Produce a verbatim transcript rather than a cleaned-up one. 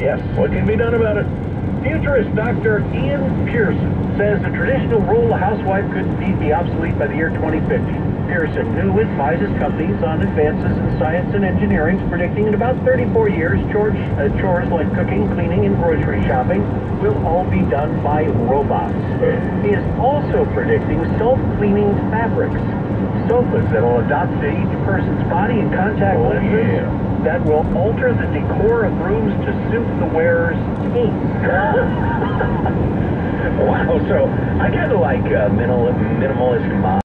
Yes, what can be done about it? Futurist Doctor Ian Pearson says the traditional role a housewife could indeed be obsolete by the year twenty fifty. Pearson, who advises companies on advances in science and engineering, is predicting in about thirty-four years, chores, uh, chores like cooking, cleaning, and grocery shopping will all be done by robots. He is also predicting self-cleaning fabrics, sofas that will adapt to each person's body and contact Oh, lenses yeah. that will alter the decor of rooms to suit the wearer's taste. Wow, so I kind of like uh, minimal, minimalist